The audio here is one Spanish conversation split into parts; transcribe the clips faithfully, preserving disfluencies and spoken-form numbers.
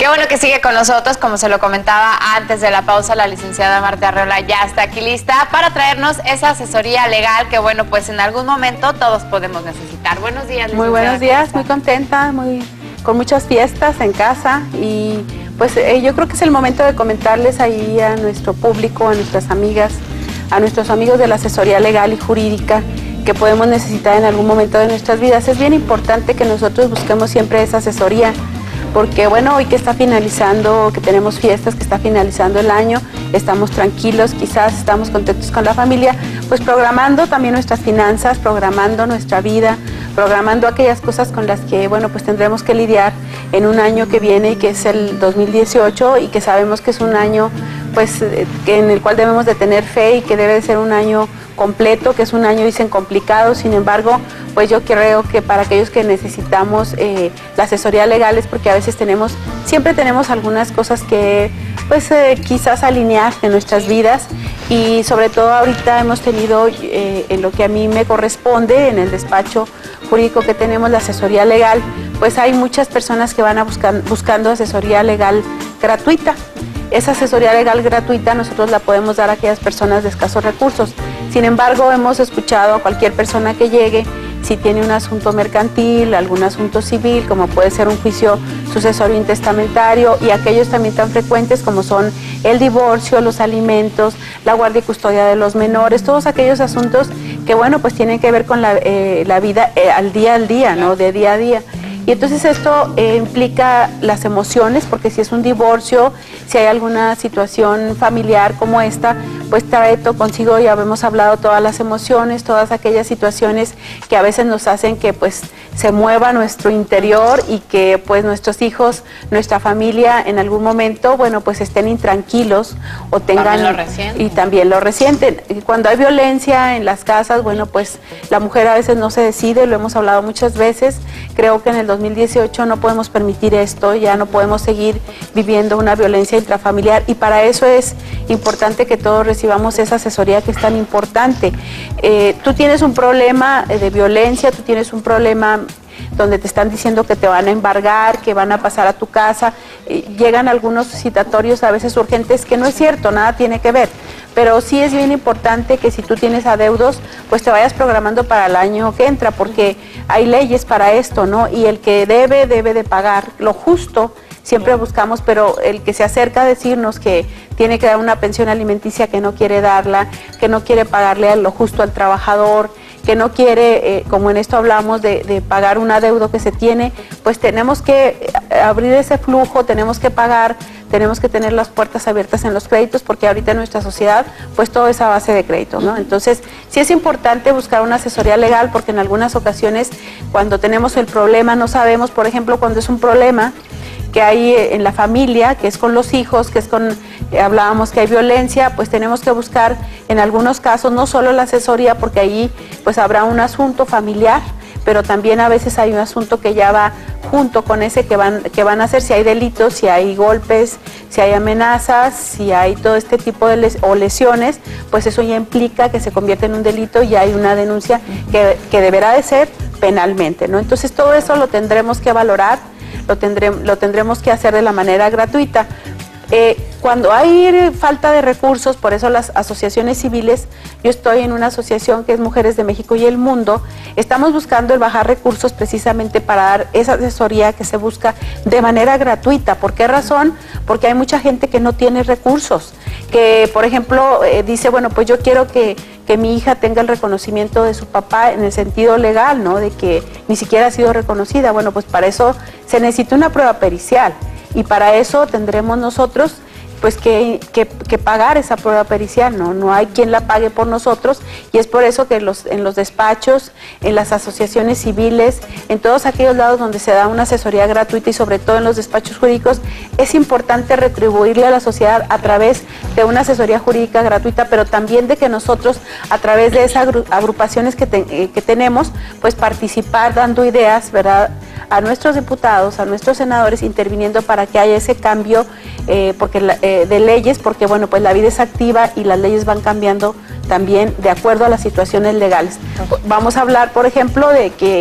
Qué bueno que sigue con nosotros, como se lo comentaba antes de la pausa, la licenciada Marta Arreola ya está aquí lista para traernos esa asesoría legal que, bueno, pues en algún momento todos podemos necesitar. Buenos días, licenciada. Muy buenos días, muy contenta, muy, con muchas fiestas en casa y pues eh, yo creo que es el momento de comentarles ahí a nuestro público, a nuestras amigas, a nuestros amigos de la asesoría legal y jurídica que podemos necesitar en algún momento de nuestras vidas. Es bien importante que nosotros busquemos siempre esa asesoría, porque bueno, hoy que está finalizando, que tenemos fiestas, que está finalizando el año, estamos tranquilos, quizás estamos contentos con la familia, pues programando también nuestras finanzas, programando nuestra vida, programando aquellas cosas con las que, bueno, pues tendremos que lidiar en un año que viene y que es el dos mil dieciocho y que sabemos que es un año, pues, en el cual debemos de tener fe y que debe de ser un año completo, que es un año, dicen, complicado. Sin embargo, pues yo creo que para aquellos que necesitamos eh, la asesoría legal es porque a veces tenemos, siempre tenemos algunas cosas que pues eh, quizás alinear en nuestras vidas y sobre todo ahorita hemos tenido eh, en lo que a mí me corresponde, en el despacho jurídico que tenemos, la asesoría legal, pues hay muchas personas que van a buscar, buscando asesoría legal gratuita. Esa asesoría legal gratuita nosotros la podemos dar a aquellas personas de escasos recursos. Sin embargo, hemos escuchado a cualquier persona que llegue, si tiene un asunto mercantil, algún asunto civil, como puede ser un juicio sucesorio intestamentario, y aquellos también tan frecuentes como son el divorcio, los alimentos, la guardia y custodia de los menores, todos aquellos asuntos que, bueno, pues tienen que ver con la, eh, la vida eh, al día al día, ¿no? De día a día. Y entonces esto eh, implica las emociones, porque si es un divorcio, si hay alguna situación familiar como esta, pues trae consigo, ya hemos hablado, todas las emociones, todas aquellas situaciones que a veces nos hacen que pues se mueva nuestro interior y que pues nuestros hijos, nuestra familia en algún momento, bueno, pues estén intranquilos o tengan... También lo resienten. Y también lo resienten. Y cuando hay violencia en las casas, bueno, pues la mujer a veces no se decide, lo hemos hablado muchas veces. Creo que en el dos mil dieciocho no podemos permitir esto, ya no podemos seguir viviendo una violencia intrafamiliar y para eso es importante que todos recibamos esa asesoría que es tan importante. Eh, tú tienes un problema de violencia, tú tienes un problema donde te están diciendo que te van a embargar, que van a pasar a tu casa, eh, llegan algunos citatorios a veces urgentes, que no es cierto, nada tiene que ver, pero sí es bien importante que si tú tienes adeudos, pues te vayas programando para el año que entra, porque hay leyes para esto, ¿no? Y el que debe, debe de pagar lo justo, siempre buscamos, pero el que se acerca a decirnos que tiene que dar una pensión alimenticia que no quiere darla, que no quiere pagarle lo justo al trabajador, que no quiere, eh, como en esto hablamos, de, de pagar un adeudo que se tiene, pues tenemos que abrir ese flujo, tenemos que pagar, tenemos que tener las puertas abiertas en los créditos, porque ahorita en nuestra sociedad, pues todo es a base de créditos, ¿no? Entonces, sí es importante buscar una asesoría legal, porque en algunas ocasiones, cuando tenemos el problema, no sabemos, por ejemplo, cuando es un problema que hay en la familia, que es con los hijos, que es con, eh, hablábamos que hay violencia, pues tenemos que buscar en algunos casos no solo la asesoría, porque ahí pues habrá un asunto familiar, pero también a veces hay un asunto que ya va junto con ese que van, que van a hacer, si hay delitos, si hay golpes, si hay amenazas, si hay todo este tipo de les, o lesiones, pues eso ya implica que se convierte en un delito y hay una denuncia que, que deberá de ser penalmente, ¿no? Entonces todo eso lo tendremos que valorar, lo, tendré, lo tendremos que hacer de la manera gratuita. Eh, cuando hay falta de recursos, por eso las asociaciones civiles, yo estoy en una asociación que es Mujeres de México y el Mundo, estamos buscando el bajar recursos precisamente para dar esa asesoría que se busca de manera gratuita. ¿Por qué razón? Porque hay mucha gente que no tiene recursos, que por ejemplo eh, dice, bueno, pues yo quiero que, que mi hija tenga el reconocimiento de su papá en el sentido legal, ¿no? De que ni siquiera ha sido reconocida. Bueno, pues para eso se necesita una prueba pericial. Y para eso tendremos nosotros pues que, que, que pagar esa prueba pericial, ¿no? No hay quien la pague por nosotros y es por eso que los, en los despachos, en las asociaciones civiles, en todos aquellos lados donde se da una asesoría gratuita y sobre todo en los despachos jurídicos, es importante retribuirle a la sociedad a través de una asesoría jurídica gratuita, pero también de que nosotros a través de esas agrupaciones que, te, eh, que tenemos, pues participar dando ideas, ¿verdad?, a nuestros diputados, a nuestros senadores, interviniendo para que haya ese cambio eh, porque, eh, de leyes, porque bueno, pues la vida es activa y las leyes van cambiando también de acuerdo a las situaciones legales. Vamos a hablar, por ejemplo, de que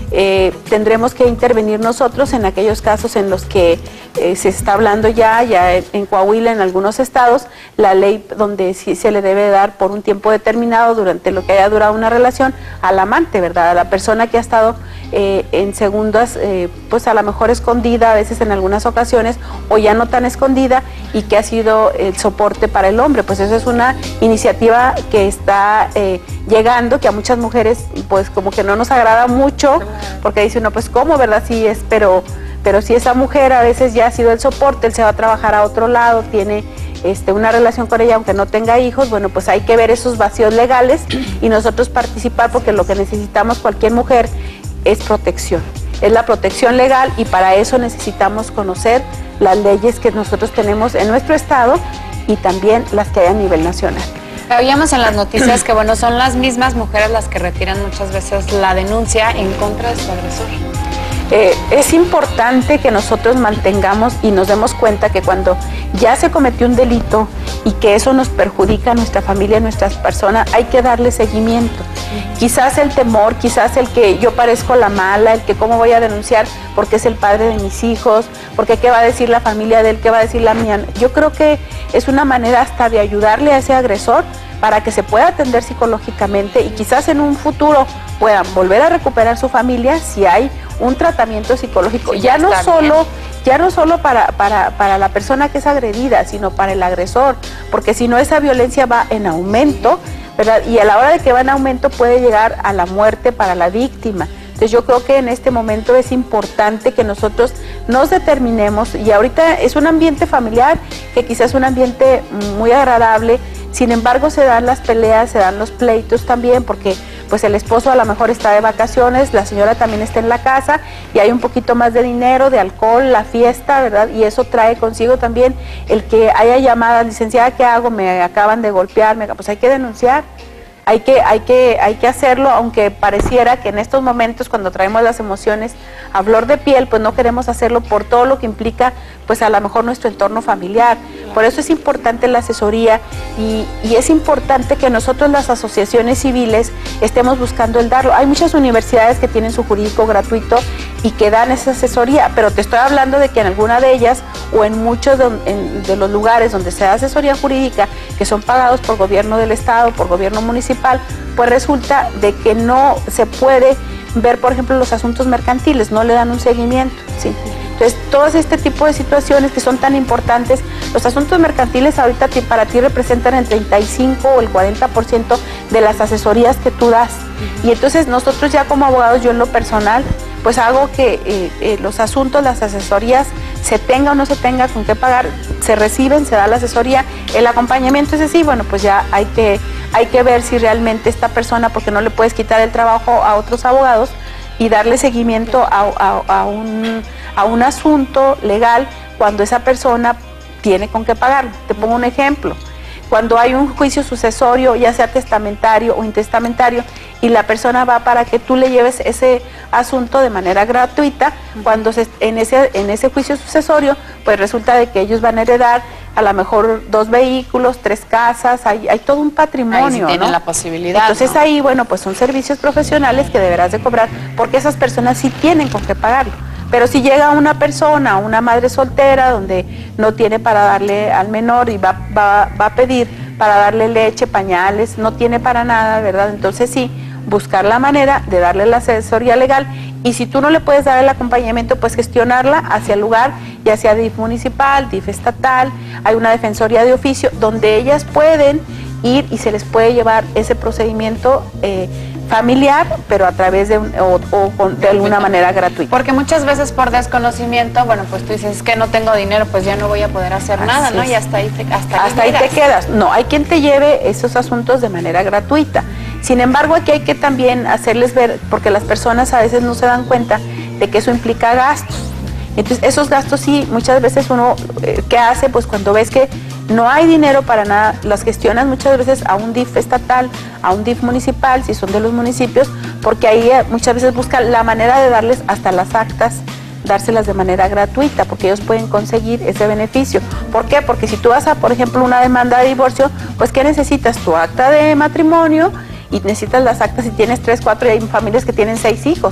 eh, tendremos que intervenir nosotros en aquellos casos en los que eh, se está hablando ya, ya en Coahuila, en algunos estados, la ley donde sí se le debe dar por un tiempo determinado durante lo que haya durado una relación al amante, ¿verdad? A la persona que ha estado eh, en segundas, eh, pues a lo mejor escondida, a veces en algunas ocasiones, o ya no tan escondida, y que ha sido el soporte para el hombre. Pues eso es una iniciativa que está eh, llegando, que a muchas mujeres pues como que no nos agrada mucho, porque dice uno, pues cómo, ¿verdad? Sí es, pero, pero si esa mujer a veces ya ha sido el soporte, él se va a trabajar a otro lado, tiene este, una relación con ella aunque no tenga hijos, bueno, pues hay que ver esos vacíos legales y nosotros participar, porque lo que necesitamos cualquier mujer es protección, es la protección legal, y para eso necesitamos conocer las leyes que nosotros tenemos en nuestro estado y también las que hay a nivel nacional. Veíamos en las noticias que, bueno, son las mismas mujeres las que retiran muchas veces la denuncia en contra de su agresor. Eh, es importante que nosotros mantengamos y nos demos cuenta que cuando ya se cometió un delito y que eso nos perjudica a nuestra familia, a nuestras personas, hay que darle seguimiento. Quizás el temor, quizás el que yo parezco la mala, el que cómo voy a denunciar porque es el padre de mis hijos, porque qué va a decir la familia de él, qué va a decir la mía. Yo creo que es una manera hasta de ayudarle a ese agresor para que se pueda atender psicológicamente y quizás en un futuro puedan volver a recuperar su familia si hay un tratamiento psicológico, sí, ya, ya no solo bien. ya no solo para, para, para la persona que es agredida, sino para el agresor, porque si no esa violencia va en aumento, ¿verdad? Y a la hora de que va en aumento puede llegar a la muerte para la víctima. Entonces yo creo que en este momento es importante que nosotros nos determinemos, y ahorita es un ambiente familiar que quizás es un ambiente muy agradable, sin embargo se dan las peleas, se dan los pleitos también, porque pues el esposo a lo mejor está de vacaciones, la señora también está en la casa y hay un poquito más de dinero, de alcohol, la fiesta, ¿verdad? Y eso trae consigo también el que haya llamadas, licenciada, ¿qué hago? Me acaban de golpear, me... pues hay que denunciar. Hay que, hay, que, hay que hacerlo, aunque pareciera que en estos momentos, cuando traemos las emociones a flor de piel, pues no queremos hacerlo por todo lo que implica, pues a lo mejor nuestro entorno familiar. Por eso es importante la asesoría y, y es importante que nosotros, las asociaciones civiles, estemos buscando el darlo. Hay muchas universidades que tienen su jurídico gratuito y que dan esa asesoría, pero te estoy hablando de que en alguna de ellas o en muchos de, en, de los lugares donde se da asesoría jurídica, que son pagados por gobierno del estado, por gobierno municipal, pues resulta de que no se puede ver, por ejemplo, los asuntos mercantiles, no le dan un seguimiento, ¿sí? Entonces, todos este tipo de situaciones que son tan importantes, los asuntos mercantiles ahorita para ti representan el treinta y cinco o el cuarenta por ciento de las asesorías que tú das. Y entonces nosotros ya como abogados, yo en lo personal, pues hago que eh, eh, los asuntos, las asesorías, se tenga o no se tenga con qué pagar, se reciben, se da la asesoría, el acompañamiento es así, bueno, pues ya hay que, hay que ver si realmente esta persona, porque no le puedes quitar el trabajo a otros abogados y darle seguimiento a, a, a, un, a un asunto legal cuando esa persona tiene con qué pagarlo. Te pongo un ejemplo. Cuando hay un juicio sucesorio, ya sea testamentario o intestamentario, y la persona va para que tú le lleves ese asunto de manera gratuita, cuando se, en, ese, en ese juicio sucesorio, pues resulta de que ellos van a heredar a lo mejor dos vehículos, tres casas, hay, hay todo un patrimonio, ahí sí tienen, ¿no? La posibilidad, entonces, ¿no? Ahí, bueno, pues son servicios profesionales que deberás de cobrar, porque esas personas sí tienen con qué pagarlo. Pero si llega una persona, una madre soltera, donde no tiene para darle al menor y va, va, va a pedir para darle leche, pañales, no tiene para nada, ¿verdad? Entonces sí, buscar la manera de darle la asesoría legal, y si tú no le puedes dar el acompañamiento, pues gestionarla hacia el lugar, ya sea D I F municipal, D I F estatal, hay una defensoría de oficio, donde ellas pueden ir y se les puede llevar ese procedimiento eh, familiar, pero a través de, un, o, o con, de alguna manera gratuita. Porque muchas veces por desconocimiento, bueno, pues tú dices, es que no tengo dinero, pues ya no voy a poder hacer Así nada, ¿no? Es. Y hasta ahí te, hasta hasta ahí te quedas. No, hay quien te lleve esos asuntos de manera gratuita. Sin embargo, aquí hay que también hacerles ver, porque las personas a veces no se dan cuenta de que eso implica gastos. Entonces, esos gastos sí, muchas veces uno, eh, ¿qué hace? Pues cuando ves que no hay dinero para nada, las gestionas muchas veces a un D I F estatal, a un D I F municipal, si son de los municipios, porque ahí muchas veces buscan la manera de darles hasta las actas, dárselas de manera gratuita, porque ellos pueden conseguir ese beneficio. ¿Por qué? Porque si tú vas a, por ejemplo, una demanda de divorcio, pues ¿qué necesitas? Tu acta de matrimonio y necesitas las actas si tienes tres, cuatro, y hay familias que tienen seis hijos.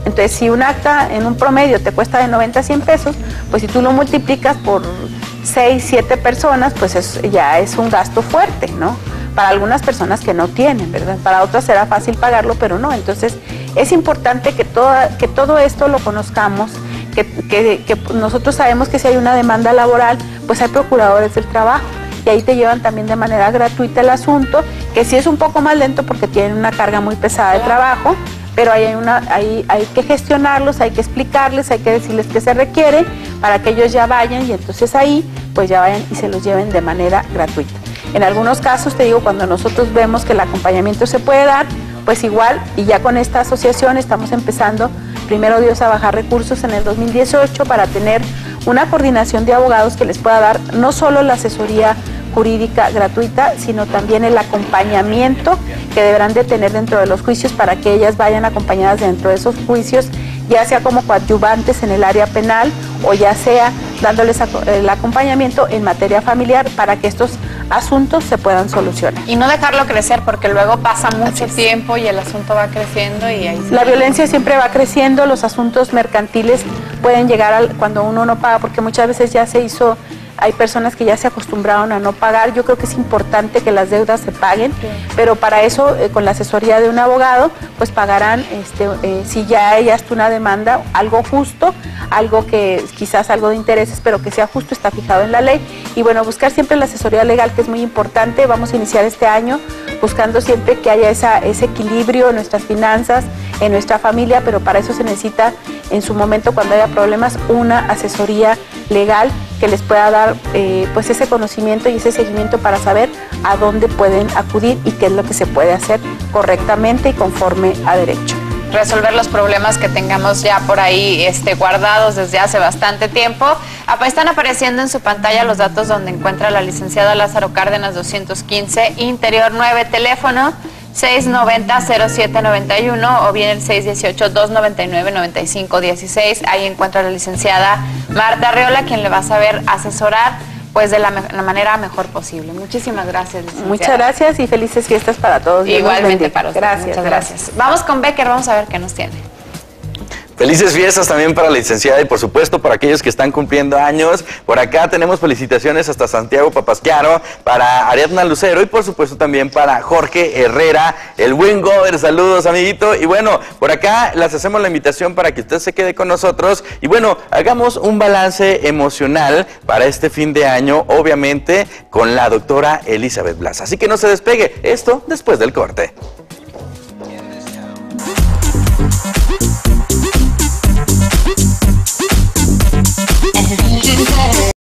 Entonces, si un acta en un promedio te cuesta de noventa a cien pesos, pues si tú lo multiplicas por seis, siete personas, pues es, ya es un gasto fuerte, ¿no? Para algunas personas que no tienen, ¿verdad? Para otras será fácil pagarlo, pero no. Entonces, es importante que, toda, que todo esto lo conozcamos, que, que, que nosotros sabemos que si hay una demanda laboral, pues hay procuradores del trabajo, y ahí te llevan también de manera gratuita el asunto, que sí es un poco más lento porque tienen una carga muy pesada de trabajo, pero hay, una, hay, hay que gestionarlos, hay que explicarles, hay que decirles qué se requiere para que ellos ya vayan, y entonces ahí pues ya vayan y se los lleven de manera gratuita. En algunos casos, te digo, cuando nosotros vemos que el acompañamiento se puede dar, pues igual, y ya con esta asociación estamos empezando, primero Dios, a bajar recursos en el dos mil dieciocho para tener una coordinación de abogados que les pueda dar no solo la asesoría jurídica gratuita, sino también el acompañamiento que deberán de tener dentro de los juicios para que ellas vayan acompañadas dentro de esos juicios, ya sea como coadyuvantes en el área penal o ya sea dándoles el acompañamiento en materia familiar para que estos asuntos se puedan solucionar. Y no dejarlo crecer, porque luego pasa mucho tiempo y el asunto va creciendo y ahí la violencia siempre va creciendo, los asuntos mercantiles pueden llegar al, cuando uno no paga, porque muchas veces ya se hizo, hay personas que ya se acostumbraron a no pagar. Yo creo que es importante que las deudas se paguen, sí, pero para eso, eh, con la asesoría de un abogado, pues pagarán, este, eh, si ya hay hasta una demanda, algo justo, algo que quizás algo de intereses, pero que sea justo, está fijado en la ley. Y bueno, buscar siempre la asesoría legal, que es muy importante. Vamos a iniciar este año buscando siempre que haya esa, ese equilibrio en nuestras finanzas, en nuestra familia, pero para eso se necesita en su momento, cuando haya problemas, una asesoría legal que les pueda dar eh, pues ese conocimiento y ese seguimiento para saber a dónde pueden acudir y qué es lo que se puede hacer correctamente y conforme a derecho. Resolver los problemas que tengamos ya por ahí este, guardados desde hace bastante tiempo. Están apareciendo en su pantalla los datos donde encuentra la licenciada Lázaro Cárdenas doscientos quince, Interior nueve, teléfono seis noventa, cero siete noventa y uno o bien el seis dieciocho, dos noventa y nueve, noventa y cinco dieciséis. Ahí encuentra a la licenciada Marta Arreola, quien le va a saber asesorar pues de la, la manera mejor posible. Muchísimas gracias, licenciada. Muchas gracias y felices fiestas para todos. Igualmente para ustedes. Gracias, Muchas gracias. gracias. Vamos con Becker, vamos a ver qué nos tiene. Felices fiestas también para la licenciada y por supuesto para aquellos que están cumpliendo años. Por acá tenemos felicitaciones hasta Santiago Papasquiaro, para Ariadna Lucero y por supuesto también para Jorge Herrera, el buen Gober. Saludos, amiguito. Y bueno, por acá les hacemos la invitación para que usted se quede con nosotros y bueno, hagamos un balance emocional para este fin de año, obviamente con la doctora Elizabeth Blas. Así que no se despegue, esto después del corte.